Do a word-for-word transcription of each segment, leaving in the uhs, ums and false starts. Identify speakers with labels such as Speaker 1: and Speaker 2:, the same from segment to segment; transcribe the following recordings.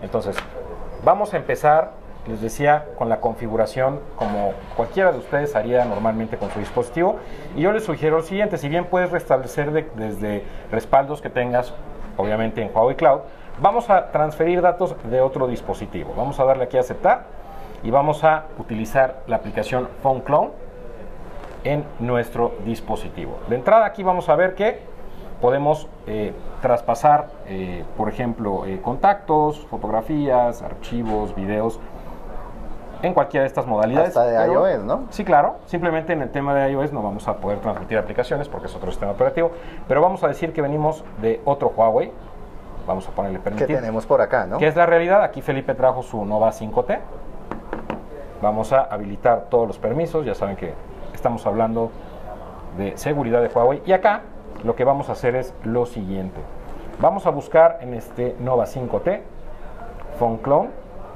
Speaker 1: Entonces, vamos a empezar, les decía, con la configuración como cualquiera de ustedes haría normalmente con su dispositivo. Y yo les sugiero lo siguiente: si bien puedes restablecer de, desde respaldos que tengas, obviamente en Huawei Cloud, vamos a transferir datos de otro dispositivo. Vamos a darle aquí a aceptar y vamos a utilizar la aplicación Phone Clone en nuestro dispositivo. De entrada aquí vamos a ver que podemos eh, traspasar, eh, por ejemplo, eh, contactos, fotografías, archivos, videos, en cualquiera de estas modalidades.
Speaker 2: Hasta de
Speaker 1: pero,
Speaker 2: iOS, ¿no?
Speaker 1: Sí, claro. Simplemente en el tema de iOS no vamos a poder transmitir aplicaciones porque es otro sistema operativo, pero vamos a decir que venimos de otro Huawei. Vamos a ponerle permitir.
Speaker 2: Que tenemos por acá, ¿no?
Speaker 1: ¿Qué es la realidad? Aquí Felipe trajo su Nova cinco T. Vamos a habilitar todos los permisos. Ya saben que estamos hablando de seguridad de Huawei. Y acá lo que vamos a hacer es lo siguiente. Vamos a buscar en este Nova cinco T Phone Clone.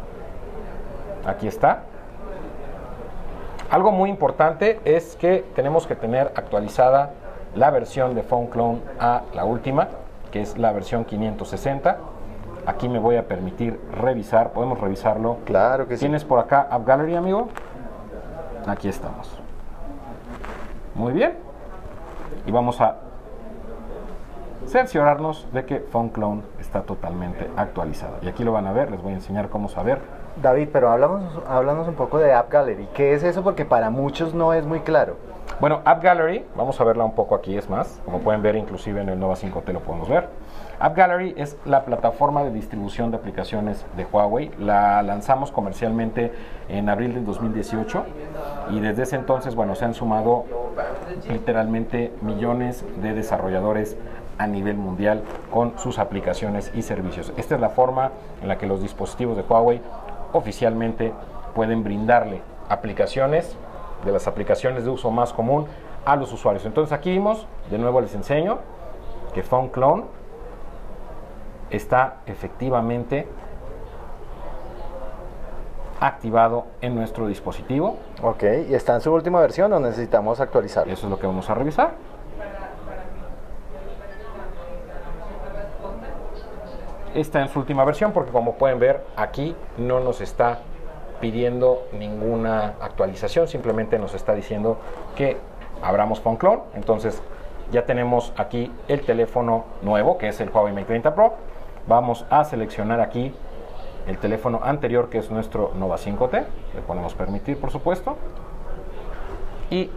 Speaker 1: Aquí está. Algo muy importante es que tenemos que tener actualizada la versión de Phone Clone a la última, que es la versión quinientos sesenta. Aquí me voy a permitir revisar. ¿Podemos revisarlo?
Speaker 2: Claro que sí.
Speaker 1: ¿Tienes por acá App Gallery, amigo? Aquí estamos. Muy bien. Y vamos a cerciorarnos de que Phone Clone está totalmente actualizado. Y aquí lo van a ver. Les voy a enseñar cómo saber.
Speaker 2: David, pero hablamos, háblanos un poco de App Gallery. ¿Qué es eso? Porque para muchos no es muy claro.
Speaker 1: Bueno, App Gallery, vamos a verla un poco aquí, es más. Como pueden ver, inclusive en el Nova cinco T lo podemos ver. App Gallery es la plataforma de distribución de aplicaciones de Huawei. La lanzamos comercialmente en abril del dos mil dieciocho y desde ese entonces, bueno, se han sumado literalmente millones de desarrolladores a nivel mundial con sus aplicaciones y servicios. Esta es la forma en la que los dispositivos de Huawei oficialmente pueden brindarle aplicaciones, de las aplicaciones de uso más común, a los usuarios. Entonces aquí vimos, de nuevo les enseño que Phone Clone está efectivamente activado en nuestro dispositivo.
Speaker 2: Ok, ¿y está en su última versión o necesitamos actualizarlo?
Speaker 1: Eso es lo que vamos a revisar. Está en su última versión porque, como pueden ver, aquí no nos está pidiendo ninguna actualización, simplemente nos está diciendo que abramos Phone Clone. Entonces ya tenemos aquí el teléfono nuevo, que es el Huawei Mate treinta Pro. Vamos a seleccionar aquí el teléfono anterior, que es nuestro Nova cinco T. Le ponemos permitir, por supuesto, y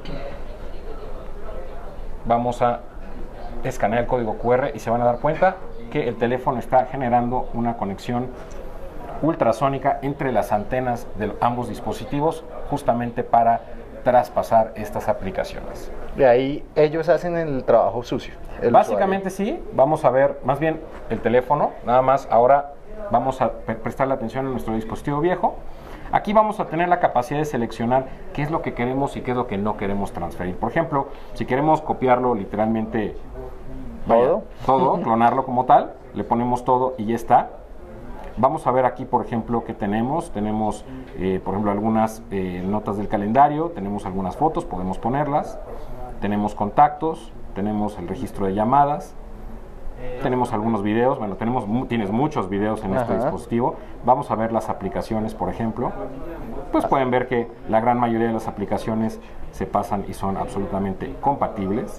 Speaker 1: vamos a escanear el código Q R y se van a dar cuenta que el teléfono está generando una conexión ultrasónica entre las antenas de ambos dispositivos, justamente para traspasar estas aplicaciones.
Speaker 2: De ahí ellos hacen el trabajo sucio. El
Speaker 1: Básicamente
Speaker 2: usuario.
Speaker 1: sí, vamos a ver más bien el teléfono, nada más ahora vamos a prestarle atención a nuestro dispositivo viejo. Aquí vamos a tener la capacidad de seleccionar qué es lo que queremos y qué es lo que no queremos transferir. Por ejemplo, si queremos copiarlo literalmente vaya,
Speaker 2: todo,
Speaker 1: todo clonarlo como tal, le ponemos todo y ya está. Vamos a ver aquí, por ejemplo, que tenemos. Tenemos, eh, por ejemplo, algunas eh, notas del calendario, tenemos algunas fotos, podemos ponerlas. Tenemos contactos, tenemos el registro de llamadas, tenemos algunos videos. Bueno, tenemos, tienes muchos videos en este
Speaker 2: Ajá.
Speaker 1: dispositivo. Vamos a ver las aplicaciones, por ejemplo. Pues pueden ver que la gran mayoría de las aplicaciones se pasan y son absolutamente compatibles.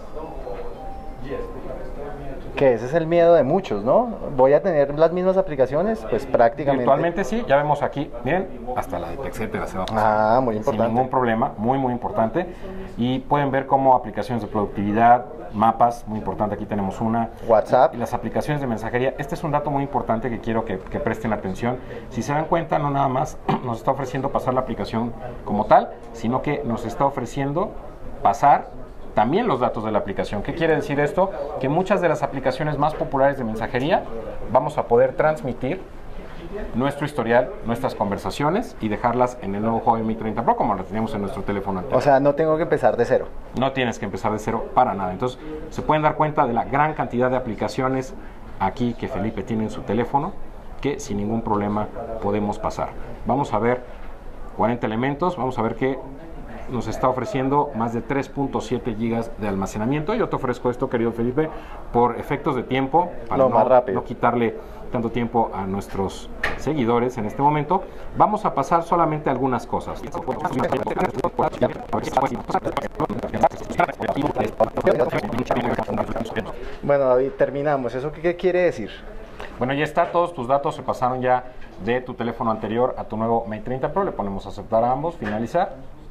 Speaker 2: Que ese es el miedo de muchos, ¿no? Voy a tener las mismas aplicaciones, pues prácticamente.
Speaker 1: Virtualmente sí, ya vemos aquí, miren, hasta la de etcétera se va a pasar.
Speaker 2: Ah, muy
Speaker 1: Sin
Speaker 2: importante.
Speaker 1: ningún problema, muy muy importante. Y pueden ver cómo aplicaciones de productividad, mapas, muy importante, aquí tenemos una.
Speaker 2: WhatsApp.
Speaker 1: Y las aplicaciones de mensajería. Este es un dato muy importante que quiero que, que presten atención. Si se dan cuenta, no nada más nos está ofreciendo pasar la aplicación como tal, sino que nos está ofreciendo pasar también los datos de la aplicación. ¿Qué quiere decir esto? Que muchas de las aplicaciones más populares de mensajería vamos a poder transmitir nuestro historial, nuestras conversaciones y dejarlas en el nuevo Huawei Mate treinta Pro como las teníamos en nuestro teléfono anterior.
Speaker 2: O sea, no tengo que empezar de cero.
Speaker 1: No tienes que empezar de cero para nada. Entonces, se pueden dar cuenta de la gran cantidad de aplicaciones aquí que Felipe tiene en su teléfono, que sin ningún problema podemos pasar. Vamos a ver cuarenta elementos. Vamos a ver que nos está ofreciendo más de tres punto siete gigas de almacenamiento. Yo te ofrezco esto, querido Felipe, por efectos de tiempo, para
Speaker 2: Lo
Speaker 1: no,
Speaker 2: más rápido.
Speaker 1: no quitarle tanto tiempo a nuestros seguidores en este momento. Vamos a pasar solamente algunas cosas.
Speaker 2: Bueno, David, terminamos. ¿Eso qué, qué quiere decir?
Speaker 1: Bueno, ya está, todos tus datos se pasaron ya de tu teléfono anterior a tu nuevo Mate treinta Pro. Le ponemos aceptar a ambos, finalizar.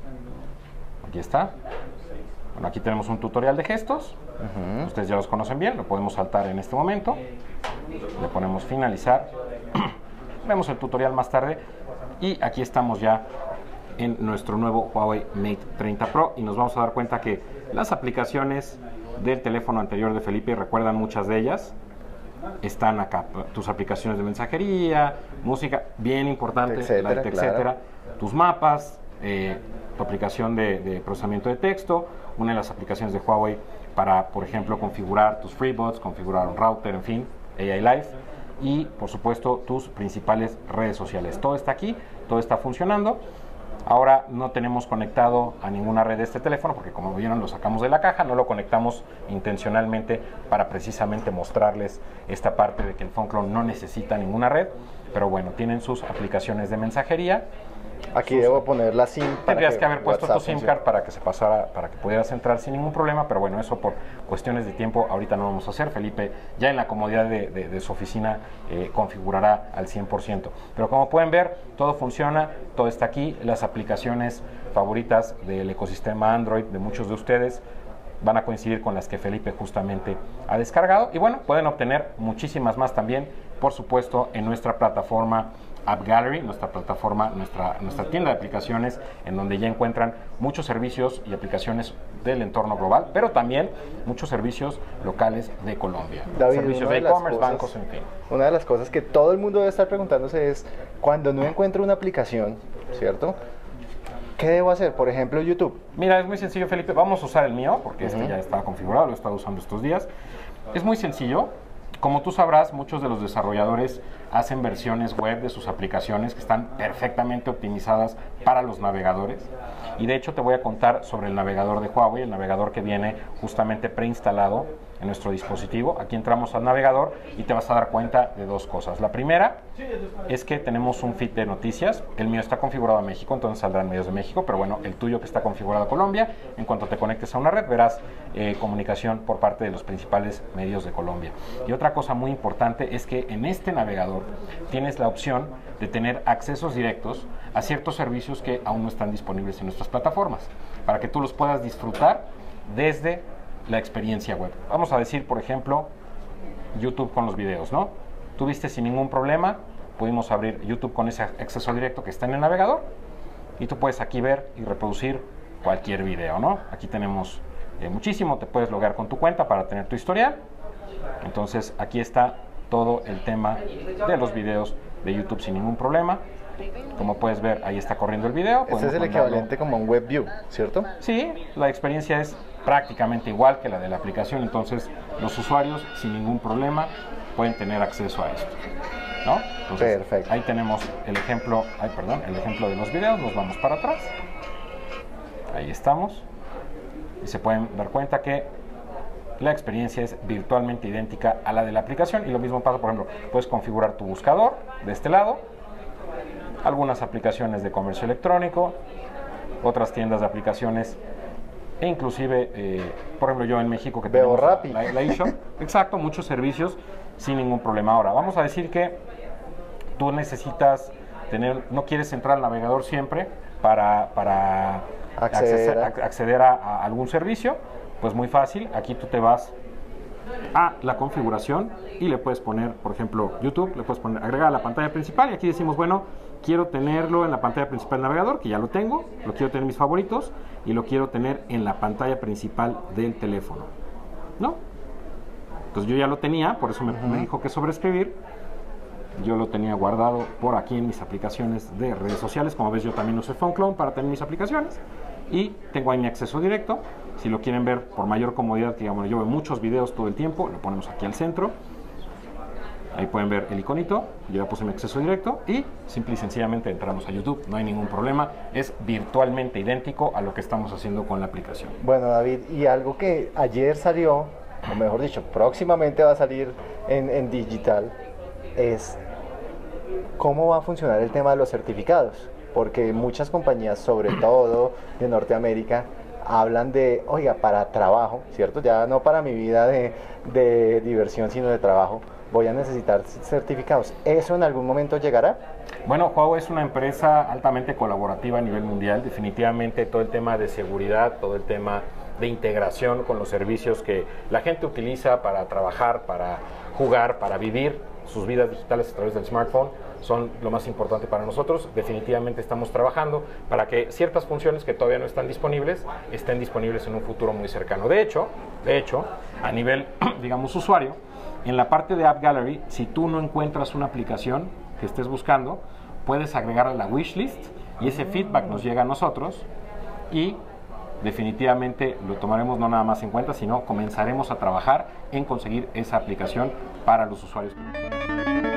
Speaker 1: Aquí está. Bueno, aquí tenemos un tutorial de gestos. Uh-huh. Ustedes ya los conocen bien, lo podemos saltar en este momento. Le ponemos finalizar. Vemos el tutorial más tarde. Y aquí estamos ya en nuestro nuevo Huawei Mate treinta Pro. Y nos vamos a dar cuenta que las aplicaciones del teléfono anterior de Felipe, recuerdan muchas de ellas, están acá. Tus aplicaciones de mensajería, música, bien importante,
Speaker 2: etcétera,
Speaker 1: Light, etcétera.
Speaker 2: Claro.
Speaker 1: Tus mapas, eh, tu aplicación de, de procesamiento de texto, una de las aplicaciones de Huawei para, por ejemplo, configurar tus FreeBuds, configurar un router, en fin, A I Live, y por supuesto tus principales redes sociales. Todo está aquí, todo está funcionando. Ahora no tenemos conectado a ninguna red de este teléfono porque, como vieron, lo sacamos de la caja, no lo conectamos intencionalmente para precisamente mostrarles esta parte de que el Phone Clone no necesita ninguna red, pero bueno, tienen sus aplicaciones de mensajería.
Speaker 2: Aquí
Speaker 1: sus,
Speaker 2: debo poner la SIM.
Speaker 1: Tendrías que, que haber puesto WhatsApp tu SIM card para que se pasara, para que pudieras entrar sin ningún problema, pero bueno, eso por cuestiones de tiempo ahorita no vamos a hacer. Felipe ya en la comodidad de, de, de su oficina eh, configurará al cien por ciento. Pero como pueden ver, todo funciona, todo está aquí. Las aplicaciones favoritas del ecosistema Android de muchos de ustedes van a coincidir con las que Felipe justamente ha descargado. Y bueno, pueden obtener muchísimas más también, por supuesto, en nuestra plataforma App Gallery, nuestra plataforma, nuestra, nuestra tienda de aplicaciones, en donde ya encuentran muchos servicios y aplicaciones del entorno global, pero también muchos servicios locales de Colombia.
Speaker 2: David,
Speaker 1: servicios de e-commerce, bancos, en fin.
Speaker 2: Una de las cosas que todo el mundo debe estar preguntándose es, cuando no encuentro una aplicación, ¿cierto?, ¿qué debo hacer? Por ejemplo, YouTube.
Speaker 1: Mira, es muy sencillo, Felipe. Vamos a usar el mío, porque uh-huh. este ya está configurado, lo he estado usando estos días. Es muy sencillo. Como tú sabrás, muchos de los desarrolladores hacen versiones web de sus aplicaciones que están perfectamente optimizadas para los navegadores. Y de hecho te voy a contar sobre el navegador de Huawei, el navegador que viene justamente preinstalado en nuestro dispositivo. Aquí entramos al navegador y te vas a dar cuenta de dos cosas. La primera es que tenemos un feed de noticias. El mío está configurado a México, entonces saldrán medios de México, pero bueno, el tuyo que está configurado a Colombia, en cuanto te conectes a una red verás eh, comunicación por parte de los principales medios de Colombia. Y otra cosa muy importante es que en este navegador tienes la opción de tener accesos directos a ciertos servicios que aún no están disponibles en nuestras plataformas, para que tú los puedas disfrutar desde la experiencia web. Vamos a decir, por ejemplo, YouTube con los videos, ¿no? Tú viste sin ningún problema, pudimos abrir YouTube con ese acceso directo que está en el navegador y tú puedes aquí ver y reproducir cualquier video, ¿no? Aquí tenemos eh, muchísimo, te puedes loguear con tu cuenta para tener tu historial. Entonces aquí está todo el tema de los videos de YouTube sin ningún problema. Como puedes ver, ahí está corriendo el video.
Speaker 2: Ese es el equivalente como un web view, ¿cierto?
Speaker 1: Sí, la experiencia es prácticamente igual que la de la aplicación, entonces los usuarios sin ningún problema pueden tener acceso a esto, ¿no? Entonces,
Speaker 2: perfecto.
Speaker 1: Ahí tenemos el ejemplo, ay, perdón, el ejemplo de los videos. Nos vamos para atrás. Ahí estamos. Y se pueden dar cuenta que la experiencia es virtualmente idéntica a la de la aplicación. Y lo mismo pasa, por ejemplo, puedes configurar tu buscador de este lado, algunas aplicaciones de comercio electrónico, otras tiendas de aplicaciones, e inclusive, eh, por ejemplo, yo en México que
Speaker 2: Veo
Speaker 1: tenemos
Speaker 2: Rappi.
Speaker 1: la, la eShop, exacto, muchos servicios sin ningún problema. Ahora, vamos a decir que tú necesitas tener, no quieres entrar al navegador siempre para, para
Speaker 2: acceder,
Speaker 1: acceder, a, acceder a, a algún servicio. Pues muy fácil, aquí tú te vas a la configuración y le puedes poner, por ejemplo, YouTube, le puedes poner agregar a la pantalla principal y aquí decimos, bueno, quiero tenerlo en la pantalla principal del navegador, que ya lo tengo, lo quiero tener en mis favoritos y lo quiero tener en la pantalla principal del teléfono, ¿no? Entonces yo ya lo tenía, por eso me, uh-huh. me dijo que sobreescribir. Yo lo tenía guardado por aquí en mis aplicaciones de redes sociales. Como ves, yo también uso Phone Clone para tener mis aplicaciones y tengo ahí mi acceso directo. Si lo quieren ver por mayor comodidad, que digamos, yo veo muchos videos todo el tiempo, lo ponemos aquí al centro. Ahí pueden ver el iconito, yo ya puse mi acceso directo y simple y sencillamente entramos a YouTube, no hay ningún problema, es virtualmente idéntico a lo que estamos haciendo con la aplicación.
Speaker 2: Bueno, David, y algo que ayer salió, o mejor dicho, próximamente va a salir en, en digital, es cómo va a funcionar el tema de los certificados, porque muchas compañías, sobre todo de Norteamérica, hablan de, oiga, para trabajo, ¿cierto? Ya no para mi vida de, de diversión, sino de trabajo, voy a necesitar certificados. ¿Eso en algún momento llegará?
Speaker 1: Bueno, Huawei es una empresa altamente colaborativa a nivel mundial. Definitivamente todo el tema de seguridad, todo el tema de integración con los servicios que la gente utiliza para trabajar, para jugar, para vivir sus vidas digitales a través del smartphone, son lo más importante para nosotros. Definitivamente estamos trabajando para que ciertas funciones que todavía no están disponibles, estén disponibles en un futuro muy cercano. De hecho, de hecho, a nivel, digamos, usuario, en la parte de App Gallery, si tú no encuentras una aplicación que estés buscando, puedes agregarla a la wishlist y ese feedback nos llega a nosotros y definitivamente lo tomaremos no nada más en cuenta, sino comenzaremos a trabajar en conseguir esa aplicación para los usuarios.